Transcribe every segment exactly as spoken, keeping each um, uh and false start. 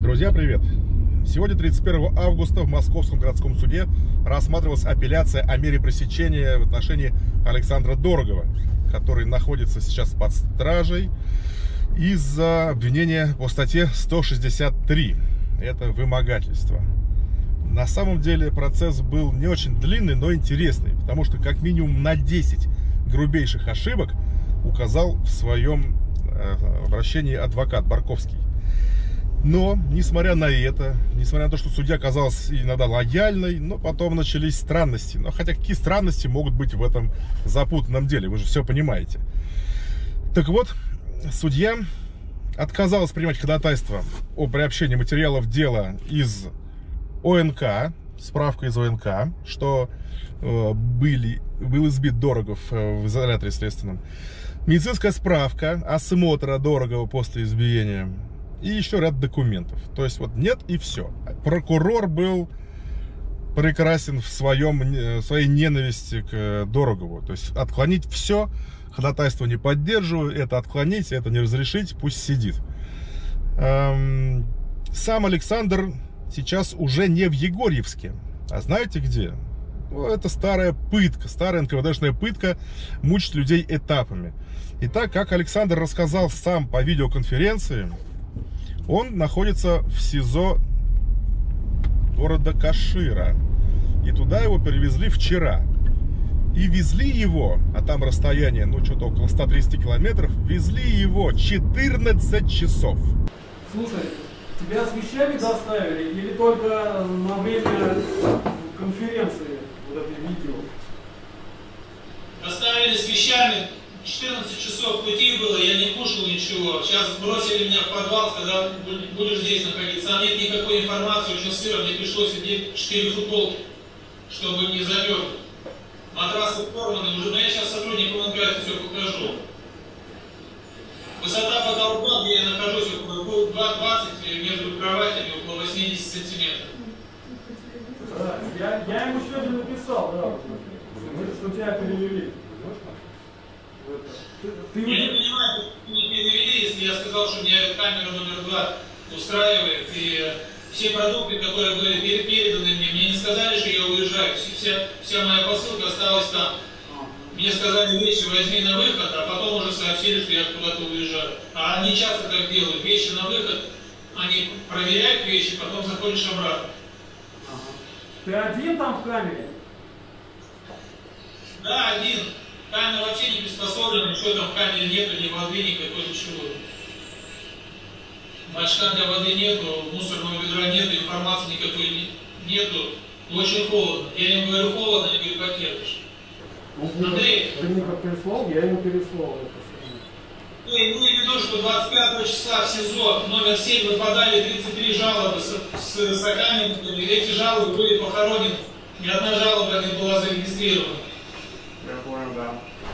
Друзья, привет! Сегодня, тридцать первого августа, в Московском городском суде рассматривалась апелляция о мере пресечения в отношении Александра Дорогова, который находится сейчас под стражей из-за обвинения по статье сто шестьдесят три. Это вымогательство. На самом деле процесс был не очень длинный, но интересный, потому что как минимум на десять грубейших ошибок указал в своем обращении адвокат Барковский. Но, несмотря на это, несмотря на то, что судья оказалась иногда лояльной, но потом начались странности. Но хотя какие странности могут быть в этом запутанном деле, вы же все понимаете. Так вот, судья отказалась принимать ходатайство о приобщении материалов дела из ОНК, справка из ОНК, что э, были, был избит Дорогов в изоляторе следственном, медицинская справка осмотра Дорогова после избиения и еще ряд документов. То есть вот нет и все. Прокурор был прекрасен в, своем, в своей ненависти к Дорогову. То есть отклонить все, ходатайство не поддерживаю, это отклонить, это не разрешить, пусть сидит. Эм, сам Александр сейчас уже не в Егорьевске. А знаете где? Ну, это старая пытка, старая эн ка вэ дэшная пытка мучить людей этапами. Итак, как Александр рассказал сам по видеоконференции, он находится в СИЗО города Кашира. И туда его перевезли вчера. И везли его, а там расстояние, ну, что-то около ста тридцати километров, везли его четырнадцать часов. Слушай, тебя с вещами доставили или только на время конференции, вот это видео? Доставили с вещами. четырнадцать часов пути было, я не кушал ничего. Сейчас бросили меня в подвал, сказали, будешь здесь находиться. Там нет никакой информации, очень сыро. Мне пришлось одеть четыре футболки, чтобы не замерзнуть. Матрасы порваны уже, но я сейчас сотруднику эн ка это все покажу. Высота потолка, где я нахожусь, около два двадцать, между кроватями около восьмидесяти сантиметров. Да, я, я ему сегодня написал, да, что тебя перевели. Ты, ты... Я не понимаю, как меня перевели, если я сказал, что меня камера номер два устраивает, и все продукты, которые были переданы мне, мне не сказали, что я уезжаю, вся, вся моя посылка осталась там. Мне сказали, вещи возьми на выход, а потом уже сообщили, что я куда-то уезжаю. А они часто так делают, вещи на выход, они проверяют вещи, потом заходишь обратно. Ты один там в камере? Да, один. Камера вообще не приспособлена, ничего там в камере нету, ни воды, никакой ничего. Бачка для воды нету, мусорного ведра нету, информации никакой нету. Очень холодно. Я им говорю холодно, они говорят, потерпишь. Андрей, ты мне переслал, я ему переслал. Ну, имею в виду, что двадцать пятого числа в СИЗО номер семь вы подали тридцать три жалобы с, с сокамерниками, эти жалобы были похоронены, ни одна жалоба не была зарегистрирована. Я понял, да.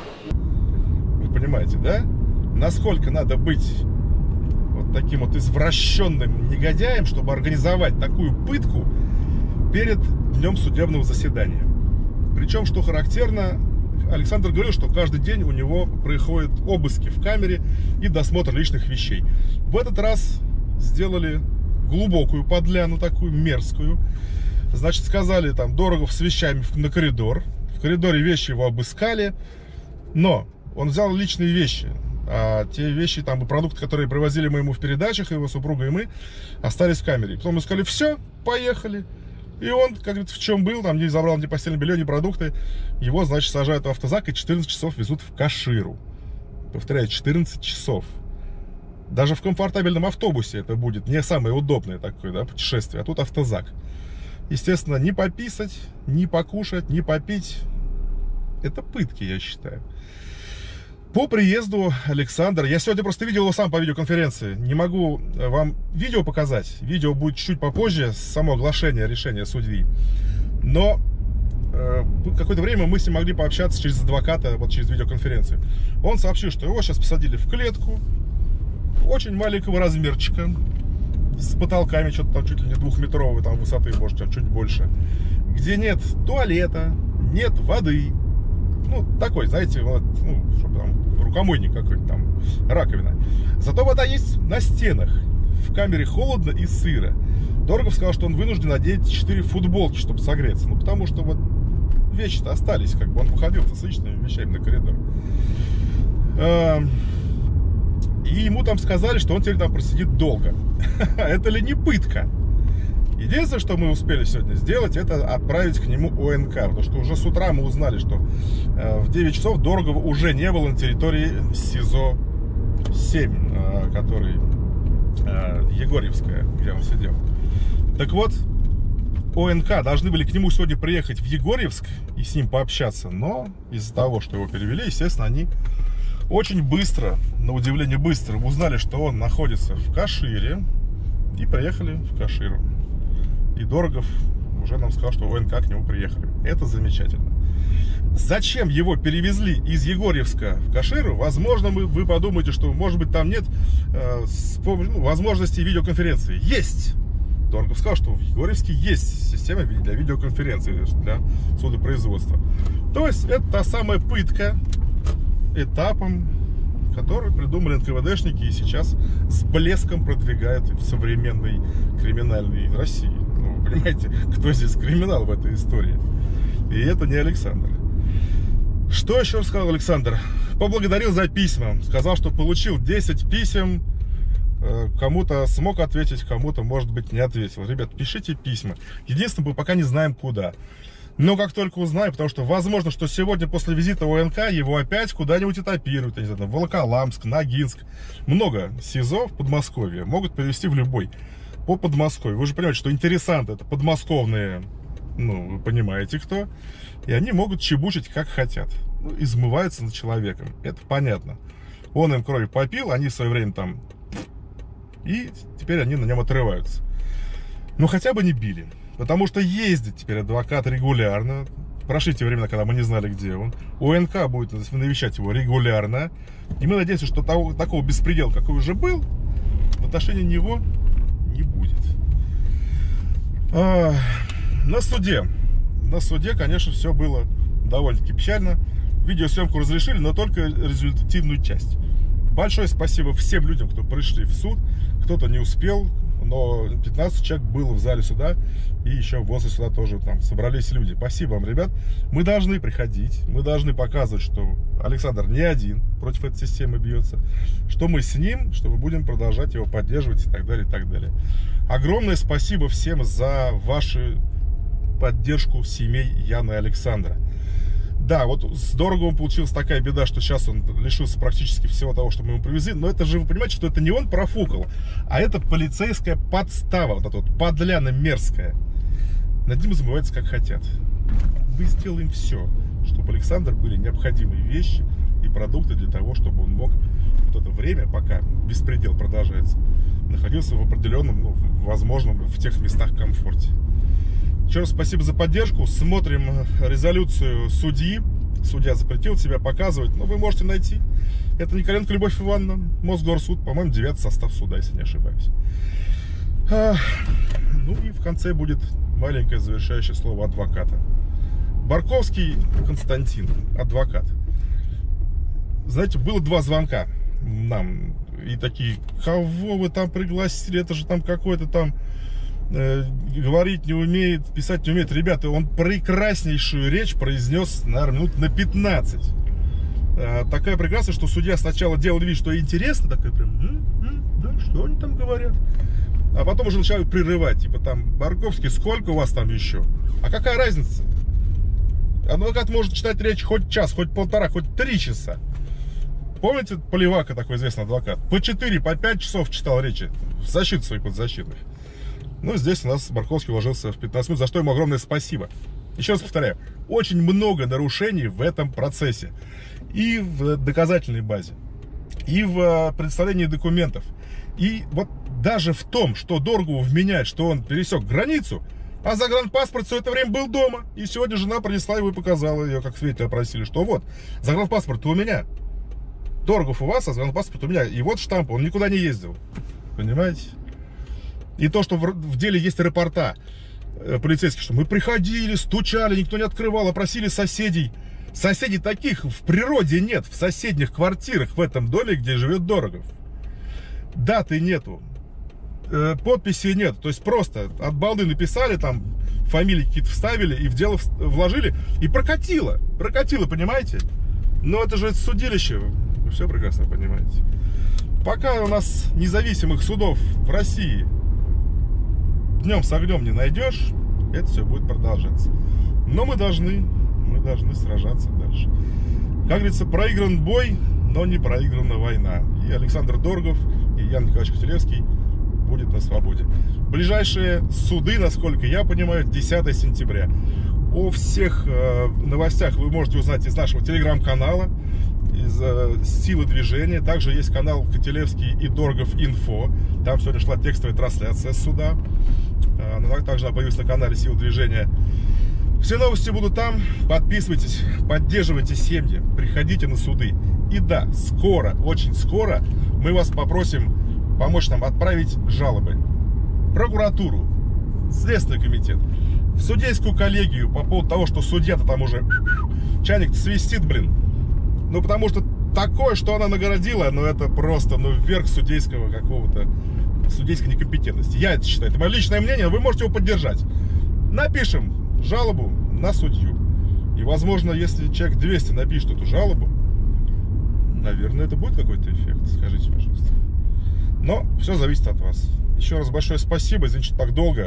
Вы понимаете, да? Насколько надо быть вот таким вот извращенным негодяем, чтобы организовать такую пытку перед днем судебного заседания. Причем, что характерно, Александр говорил, что каждый день у него происходят обыски в камере и досмотр личных вещей. В этот раз сделали глубокую подляну, такую мерзкую. Значит, сказали там Дорогов с вещами на коридор. В коридоре вещи его обыскали, но он взял личные вещи. А те вещи, там, и продукты, которые привозили мы ему в передачах, его супруга и мы, остались в камере. Потом мы сказали, все, поехали. И он, как говорится, в чем был, там не забрал ни постельное белье, ни продукты. Его, значит, сажают в автозак и четырнадцать часов везут в Каширу. Повторяю, четырнадцать часов. Даже в комфортабельном автобусе это будет не самое удобное такое, да, путешествие, а тут автозак. Естественно, не пописать, не покушать, не попить. Это пытки, я считаю. По приезду Александр, я сегодня просто видел его сам по видеоконференции, не могу вам видео показать, видео будет чуть попозже, само оглашение решения судьи, но э, какое-то время мы с ним могли пообщаться через адвоката, вот через видеоконференцию. Он сообщил, что его сейчас посадили в клетку, очень маленького размерчика, с потолками, что-то там чуть ли не двухметровой там высоты, может, чуть больше, где нет туалета, нет воды. Ну, такой, знаете, вот, ну, чтобы там рукомойник какой-то там, раковина. Зато вода есть на стенах. в камере холодно и сыро. Дорогов сказал, что он вынужден надеть четыре футболки, чтобы согреться. Ну, потому что вот вещи-то остались, как бы он походил-то с личными вещами на коридор. И ему там сказали, что он теперь там просидит долго. Это ли не пытка? Единственное, что мы успели сегодня сделать, это отправить к нему ОНК. Потому что уже с утра мы узнали, что в девять часов Дорогова уже не было на территории СИЗО семь, который Егорьевская, где он сидел. Так вот, ОНК должны были к нему сегодня приехать в Егорьевск и с ним пообщаться. Но из-за того, что его перевели, естественно, они очень быстро, на удивление быстро, узнали, что он находится в Кашире. И приехали в Каширу. И Дорогов уже нам сказал, что ОНК к нему приехали. Это замечательно. Зачем его перевезли из Егорьевска в Каширу? Возможно, вы, вы подумаете, что, может быть, там нет э, с, ну, возможности видеоконференции. Есть! Дорогов сказал, что в Егорьевске есть система для видеоконференции, для судопроизводства. То есть, это та самая пытка этапом, который придумали эн ка вэ дэшники и сейчас с блеском продвигают в современной криминальной России. Ну, вы понимаете, кто здесь криминал в этой истории? И это не Александр. Что еще сказал Александр? Поблагодарил за письма. Сказал, что получил десять писем. Кому-то смог ответить, кому-то, может быть, не ответил. Ребят, пишите письма. Единственное, мы пока не знаем, куда. Но как только узнаем, потому что возможно, что сегодня после визита ОНК его опять куда-нибудь этапируют, я не знаю, в Волоколамск, Ногинск. Много СИЗО в Подмосковье могут перевести в любой. По Подмосковью. Вы же понимаете, что интересанты это подмосковные, ну, вы понимаете кто. И они могут чебучить как хотят. Ну, измываются над человеком. Это понятно. Он им крови попил, они в свое время там... И теперь они на нем отрываются. Но хотя бы не били. Потому что ездит теперь адвокат регулярно. Прошли те времена, когда мы не знали, где он. ОНК будет навещать его регулярно. И мы надеемся, что того, такого беспредела, какой уже был, в отношении него не будет. А, на суде. На суде, конечно, все было довольно-таки печально. Видеосъемку разрешили, но только результативную часть. Большое спасибо всем людям, кто пришли в суд. Кто-то не успел, но пятнадцать человек было в зале суда. И еще возле суда тоже там собрались люди. Спасибо вам, ребят. Мы должны приходить. Мы должны показывать, что Александр не один против этой системы бьется. Что мы с ним, что мы будем продолжать его поддерживать и так далее, и так далее. Огромное спасибо всем за вашу поддержку семей Яны и Александра. Да, вот с Дороговым получилась такая беда, что сейчас он лишился практически всего того, что мы ему привезли. Но это же, вы понимаете, что это не он профукал, а это полицейская подстава, вот эта вот подляна мерзкая. Над ним измываются как хотят. Мы сделаем все, чтобы у Александра были необходимые вещи и продукты для того, чтобы он мог вот это время, пока беспредел продолжается, находился в определенном, ну, возможном в тех местах комфорте. Еще раз спасибо за поддержку. Смотрим резолюцию судьи. Судья запретил себя показывать, но вы можете найти. Это Николенко Любовь Ивановна, Мосгорсуд, по-моему, девятый состав суда, если не ошибаюсь. А, ну и в конце будет маленькое завершающее слово адвоката. Барковский Константин, адвокат. Знаете, было два звонка нам. И такие, кого вы там пригласили? Это же там какой-то там... говорить не умеет, писать не умеет. Ребята, он прекраснейшую речь произнес, наверное, минут на пятнадцать. Такая прекрасная, что судья сначала делал вид, что интересно, такой прям, м-м, да, что они там говорят? А потом уже начали прерывать, типа там, Барковский, сколько у вас там еще? А какая разница? Адвокат может читать речь хоть час, хоть полтора, хоть три часа. Помните, Поливака, такой известный адвокат? По четыре, по пять часов читал речи в защиту своих подзащитных. Ну, здесь у нас Барковский уложился в пятнадцать минут, за что ему огромное спасибо. Еще раз повторяю, очень много нарушений в этом процессе. И в доказательной базе, и в представлении документов. И вот даже в том, что Дорогову вменяет, что он пересек границу, а загранпаспорт все это время был дома. И сегодня жена принесла его и показала ее, как свидетеля просили, что вот, загранпаспорт у меня. Дорогов у вас, а загранпаспорт у меня. И вот штамп, он никуда не ездил. Понимаете? И то, что в деле есть рапорта полицейских, что мы приходили, стучали, никто не открывал, опросили соседей. Соседей таких в природе нет, в соседних квартирах в этом доме, где живет Дорогов. Даты нету. э, подписей нет. То есть просто от балды написали, там фамилии какие-то вставили и в дело вложили. И прокатило. Прокатило, понимаете? Но это же судилище. Вы все прекрасно понимаете. Пока у нас независимых судов в России днем с огнем не найдешь, это все будет продолжаться. Но мы должны, мы должны сражаться дальше. Как говорится, проигран бой, но не проиграна война. И Александр Дорогов, и Ян Николаевич Котелевский будет на свободе. Ближайшие суды, насколько я понимаю, десятое сентября. О всех э, новостях вы можете узнать из нашего телеграм-канала, из э, Силы движения. Также есть канал Котелевский и Дорогов Инфо. Там сегодня шла текстовая трансляция с суда. Э, также она появилась на канале Силы движения. Все новости будут там. Подписывайтесь, поддерживайте семьи, приходите на суды. И да, скоро, очень скоро мы вас попросим помочь нам отправить жалобы в прокуратуру, Следственный комитет, в судейскую коллегию по поводу того, что судья-то там уже чайник свистит, блин. Ну, потому что такое, что она нагородила, ну, это просто, ну, верх судейского какого-то, судейской некомпетентности. Я это считаю. Это мое личное мнение, вы можете его поддержать. Напишем жалобу на судью. И, возможно, если человек двести напишет эту жалобу, наверное, это будет какой-то эффект. Скажите, пожалуйста. Но все зависит от вас. Еще раз большое спасибо. Извините, что так долго.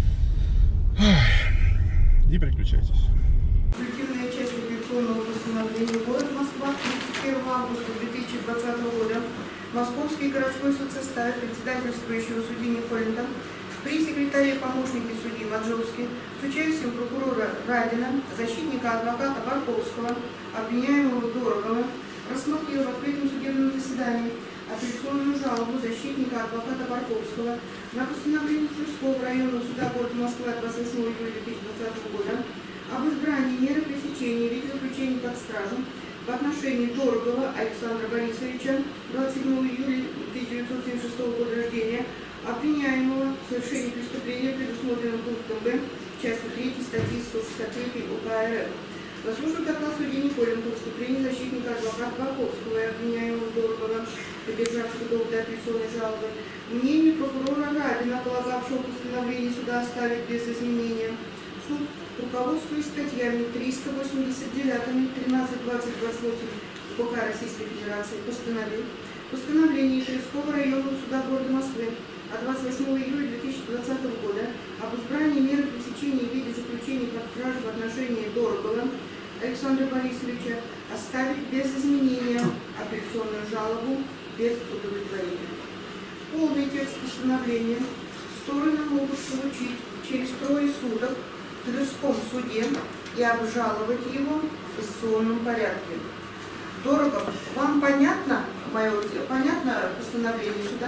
Не переключайтесь. Коллективная часть апелляционного постановления город Москва тридцать первого августа две тысячи двадцатого года. Московский городской суд составит председательствующего судьи Николенко при секретаре помощнике судьи Маджовски с участием прокурора Радина, защитника адвоката Барковского, обвиняемого Дорогова, рассмотрел в открытом судебном заседании апелляционную жалобу защитника адвоката Барковского на постановление Тверского районного суда города Москвы от двадцать восьмого июля две тысячи двадцатого года об избрании меры пресечения в виде заключения под стражу в отношении Дорогова Александра Борисовича, двадцать седьмого июля тысяча девятьсот семьдесят шестого года рождения, обвиняемого в совершении преступления, предусмотренного пунктом Б части третьей статьи сто шестьдесят три УК РФ. Заслушав доклад судьи Николенко, выступление защитника адвоката Барковского и обвиняемого Дорогова, поддержавшего доводы апелляционной жалобы, мнение прокурора Радина, полагавшего постановление суда оставить без изменения, суд, руководствуясь статьями триста восемьдесят девять, тринадцать, двадцать, двадцать восемь УК Российской Федерации, постановил постановление Тверского районного суда города Москвы от двадцать восьмого июля две тысячи двадцатого года об избрании меры пресечения в виде заключения под стражу в отношении Дорогова Александра Борисовича оставить без изменения апелляционную жалобу без удовлетворения. Полный текст постановления стороны могут получить через трое суток в Тверском суде и обжаловать его в кассационном порядке. Дорогов, вам понятно мое понятно постановление суда?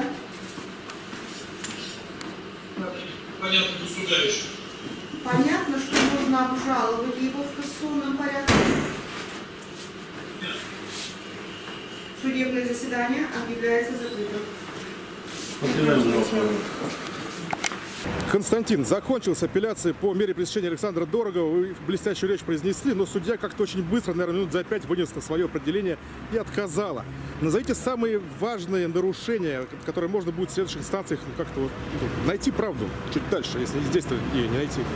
Понятно, государыш. Понятно, что можно обжаловать его в кассационном порядке. Судебное заседание объявляется закрытым. Константин, закончилась апелляция по мере пресечения Александра Дорогова. Вы блестящую речь произнесли, но судья как-то очень быстро, наверное, минут за пять вынесла свое определение и отказала. Назовите самые важные нарушения, которые можно будет в следующих инстанциях ну, как-то вот, ну, найти правду чуть дальше, если здесь-то ее не найти.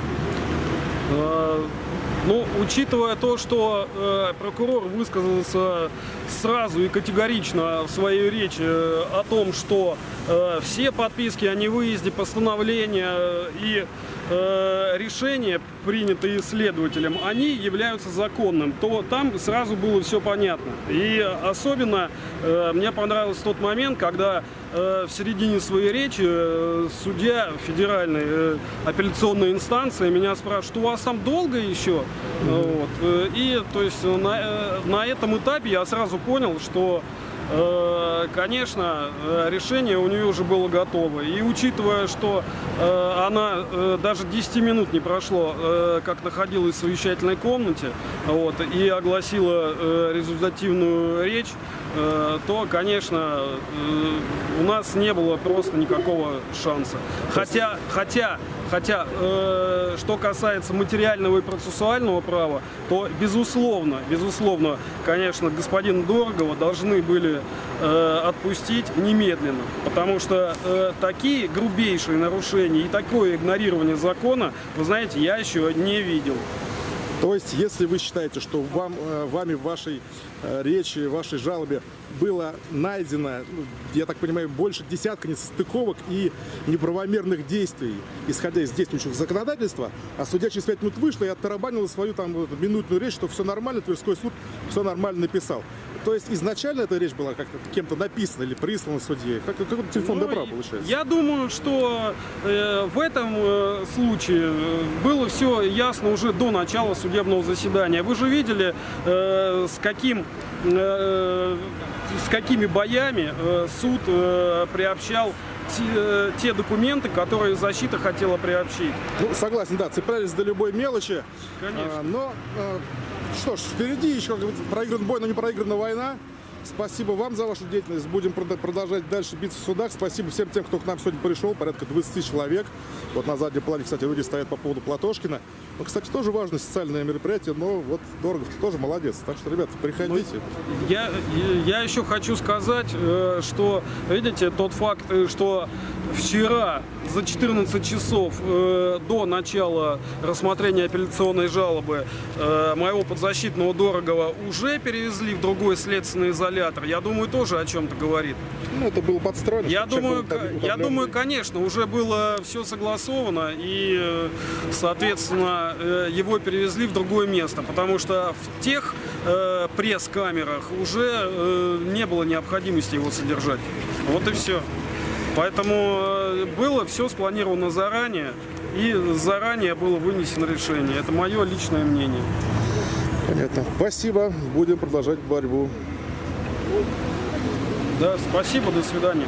Ну, учитывая то, что э, прокурор высказался сразу и категорично в своей речи э, о том, что э, все подписки о невыезде, постановления и э, решения, принятые следователем, они являются законным, то там сразу было все понятно. И особенно э, мне понравился тот момент, когда э, в середине своей речи э, судья федеральной э, апелляционной инстанции меня спрашивает, у вас там долго еще? Вот. И то есть на, на этом этапе я сразу понял, что, э, конечно, решение у нее уже было готово. И учитывая, что э, она э, даже десяти минут не прошло, э, как находилась в совещательной комнате, вот, и огласила э, результативную речь, э, то, конечно, э, у нас не было просто никакого шанса. Хотя, хотя Хотя, э, что касается материального и процессуального права, то, безусловно, безусловно, конечно, господина Дорогова должны были э, отпустить немедленно. Потому что э, такие грубейшие нарушения и такое игнорирование закона, вы знаете, я еще не видел. То есть, если вы считаете, что вам, вами в вашей речи, в вашей жалобе было найдено, я так понимаю, больше десятка несостыковок и неправомерных действий, исходя из действующего законодательства, а судья через пять минут вышла и оттарабанила свою там минутную речь, что все нормально, Тверской суд все нормально написал. То есть изначально эта речь была как-то кем-то написана или прислана судье? Как, как это телефон ну, добра получается? Я думаю, что э, в этом э, случае было все ясно уже до начала судебного заседания. Вы же видели, э, с каким... Э, с какими боями э, суд э, приобщал те, э, те документы, которые защита хотела приобщить. Ну, согласен, да, цеплялись до любой мелочи. Конечно. А, но, а, что ж, впереди еще проигран бой, но не проиграна война. Спасибо вам за вашу деятельность. Будем продолжать дальше биться в судах. Спасибо всем тем, кто к нам сегодня пришел. Порядка двадцати человек. Вот на заднем плане, кстати, люди стоят по поводу Платошкина. Ну, кстати, тоже важное социальное мероприятие, но вот Дорогов тоже молодец. Так что, ребята, приходите. Я, я еще хочу сказать, что, видите, тот факт, что вчера за четырнадцать часов до начала рассмотрения апелляционной жалобы моего подзащитного Дорогова уже перевезли в другой следственный изолятор, я думаю, тоже о чем-то говорит. Ну, это было подстроено. Я думаю, я думаю, конечно, уже было все согласовано, и, соответственно, его перевезли в другое место, потому что в тех э, пресс-камерах уже э, не было необходимости его содержать. Вот и все. Поэтому было все спланировано заранее, и заранее было вынесено решение. Это мое личное мнение. Понятно. Спасибо. Будем продолжать борьбу. Да, спасибо. До свидания.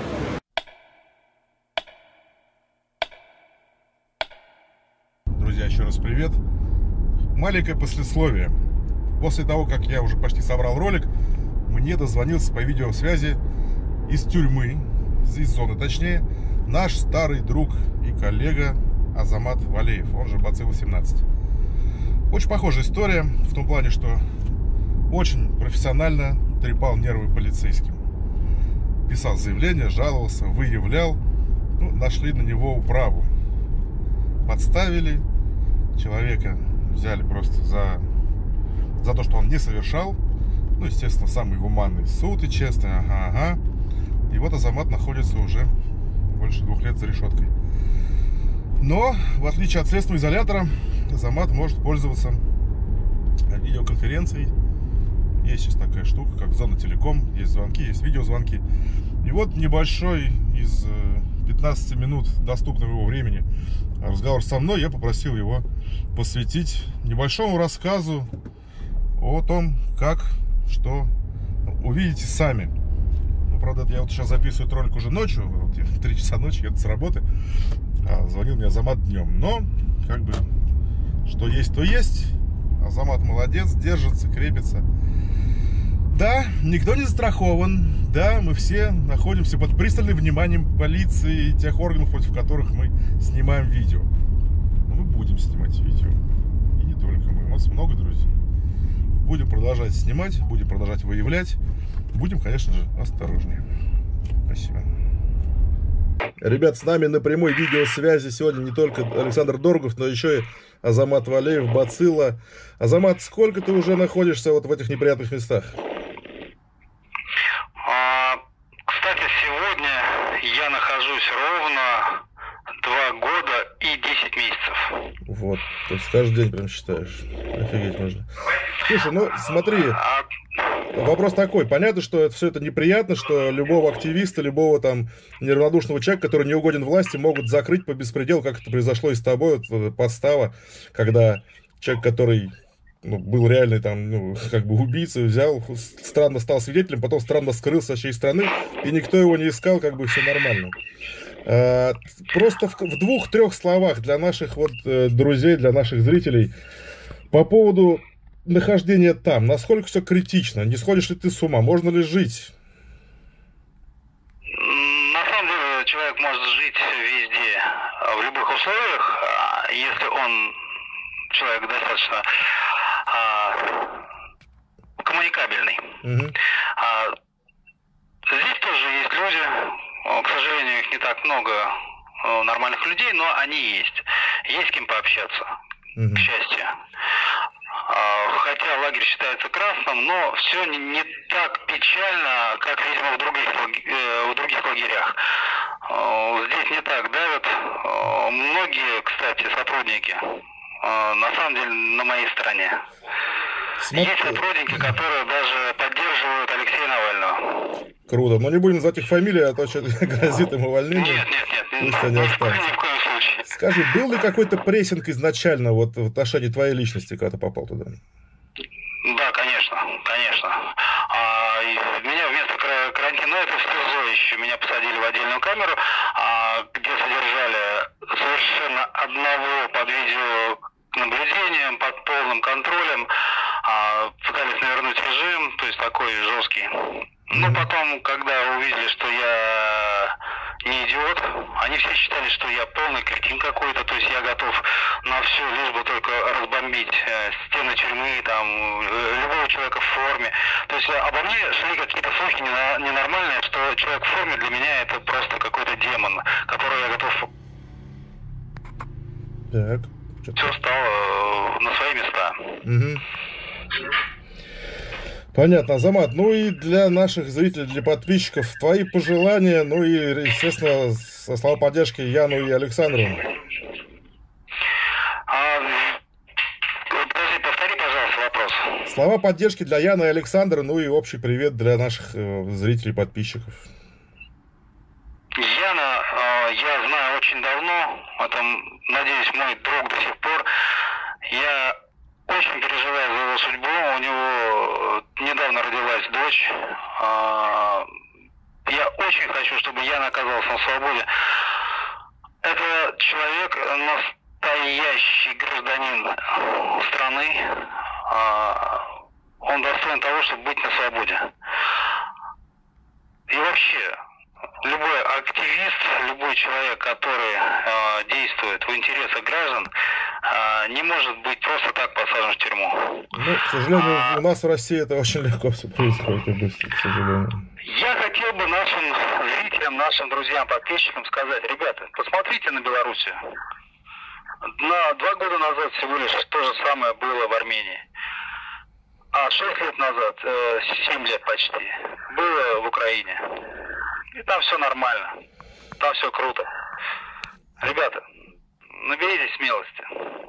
Друзья, еще раз привет. Маленькое послесловие. После того, как я уже почти собрал ролик, мне дозвонился по видеосвязи из тюрьмы, из зоны точнее, наш старый друг и коллега Азамат Валеев, он же Бацилла семнадцать. Очень похожая история, в том плане, что очень профессионально трепал нервы полицейским. Писал заявление, жаловался, выявлял, ну, нашли на него управу. Подставили человека, взяли просто за, за то, что он не совершал. Ну, естественно, самый гуманный суд и честный, ага, ага. И вот Азамат находится уже больше двух лет за решеткой. Но, в отличие от следственного изолятора, Азамат может пользоваться видеоконференцией. Есть сейчас такая штука, как Зона Телеком. Есть звонки, есть видеозвонки. И вот небольшой из пятнадцати минут доступного его времени разговор со мной я попросил его посвятить небольшому рассказу о том, как, что увидите сами. Ну, правда, я вот сейчас записываю ролик уже ночью, вот, в три часа ночи, еду с работы, а звонил мне Азамат днем. Но, как бы, что есть, то есть. Азамат молодец, держится, крепится. Да, никто не застрахован. Да, мы все находимся под пристальным вниманием полиции и тех органов, против которых мы снимаем видео. Но мы будем снимать видео. И не только мы. У нас много друзей. Будем продолжать снимать, будем продолжать выявлять. Будем, конечно же, осторожнее. Спасибо. Ребят, с нами на прямой видеосвязи сегодня не только Александр Дорогов, но еще и Азамат Валеев, Бацилла. Азамат, сколько ты уже находишься вот в этих неприятных местах? А, кстати, сегодня я нахожусь ровно два года и десять месяцев. Вот, то есть каждый день прям считаешь. Офигеть можно. Слушай, ну смотри, вопрос такой. Понятно, что это, все это неприятно, что любого активиста, любого там неравнодушного человека, который не угоден власти, могут закрыть по беспределу, как это произошло и с тобой, вот, подстава, когда человек, который ну, был реальный там, ну, как бы убийцей, взял, странно стал свидетелем, потом странно скрылся со всей страны, и никто его не искал, как бы все нормально. А, просто в, в двух-трех словах для наших вот э, друзей, для наших зрителей по поводу нахождения там, насколько все критично, не сходишь ли ты с ума, можно ли жить? На самом деле человек может жить везде. в любых условиях, если он человек достаточно коммуникабельный. Угу. Здесь тоже есть люди, к сожалению, их не так много нормальных людей, но они есть. Есть с кем пообщаться, угу. К счастью. Хотя лагерь считается красным, но все не, не так печально, как, видимо, в других, в других лагерях. Здесь не так давят. Многие, кстати, сотрудники, на самом деле, на моей стороне. Смотри. Есть сотрудники, которые даже поддерживают Алексея Навального. Круто. Но не будем назвать их фамилии, а то что грозит им увольнением. Нет, нет, нет. Пусть они останутся. Ни в коем случае. Скажи, был ли какой-то прессинг изначально вот в отношении твоей личности, когда ты попал туда? Да, конечно, конечно. А, меня вместо карантина, это в СИЗО еще, меня посадили в отдельную камеру, а, где содержали совершенно одного под видеонаблюдением, под полным контролем, а, пытались навернуть режим, то есть такой жесткий. Но потом, когда увидели, что я не идиот, они все считали, что я полный кретин какой-то, то есть я готов на все, лишь бы только разбомбить э, стены тюрьмы, там, э, любого человека в форме. То есть обо мне шли какие-то слухи ненормальные, что человек в форме для меня это просто какой-то демон, которого я готов... Так. Все стало э, на свои места. Угу. Понятно, Азамат. Ну и для наших зрителей, для подписчиков, твои пожелания, ну и, естественно, слова поддержки Яну и Александру. А, подожди, повтори, пожалуйста, вопрос. Слова поддержки для Яны и Александра, ну и общий привет для наших э, зрителей, подписчиков. Яна, э, я знаю очень давно, это, надеюсь, мой друг до сих пор. Я очень переживаю за его судьбу. У него недавно родилась дочь. Я очень хочу, чтобы Яна оказалась на свободе. Это человек, настоящий гражданин страны. Он достоин того, чтобы быть на свободе. И вообще, любой активист, любой человек, который э, действует в интересах граждан, э, не может быть просто так посажен в тюрьму. Ну, к сожалению, а, у нас в России это очень легко все происходит и быстро, к сожалению. Я хотел бы нашим зрителям, нашим друзьям, подписчикам сказать: ребята, посмотрите на Белоруссию. На два года назад всего лишь то же самое было в Армении. А шесть лет назад, семь лет почти, было в Украине. И там все нормально. Там все круто. Ребята, наберитесь смелости.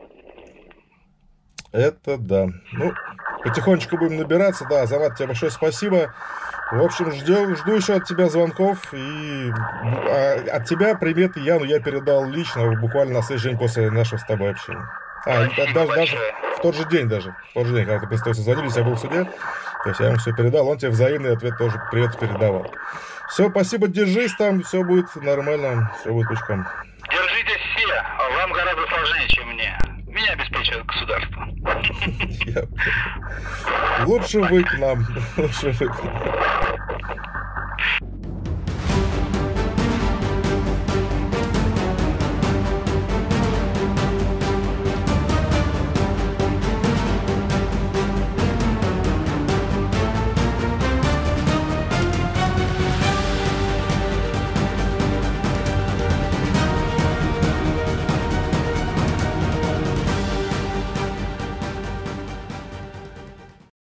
Это да. Ну, потихонечку будем набираться. Да, Азамат, тебе большое спасибо. В общем, жду, жду еще от тебя звонков. И а, от тебя приметы Яну я передал лично, буквально на следующий день после нашего с тобой общения. А, даже, даже в тот же день даже. В тот же день, когда ты после того созвонились, я был в суде. То есть я ему все передал. Он тебе взаимный ответ тоже привет передавал. Все, спасибо, держись там, все будет нормально, все будет пучком. Держитесь все, вам гораздо сложнее, чем мне. Меня обеспечивает государство. Лучше вы к нам. Лучше вы к нам.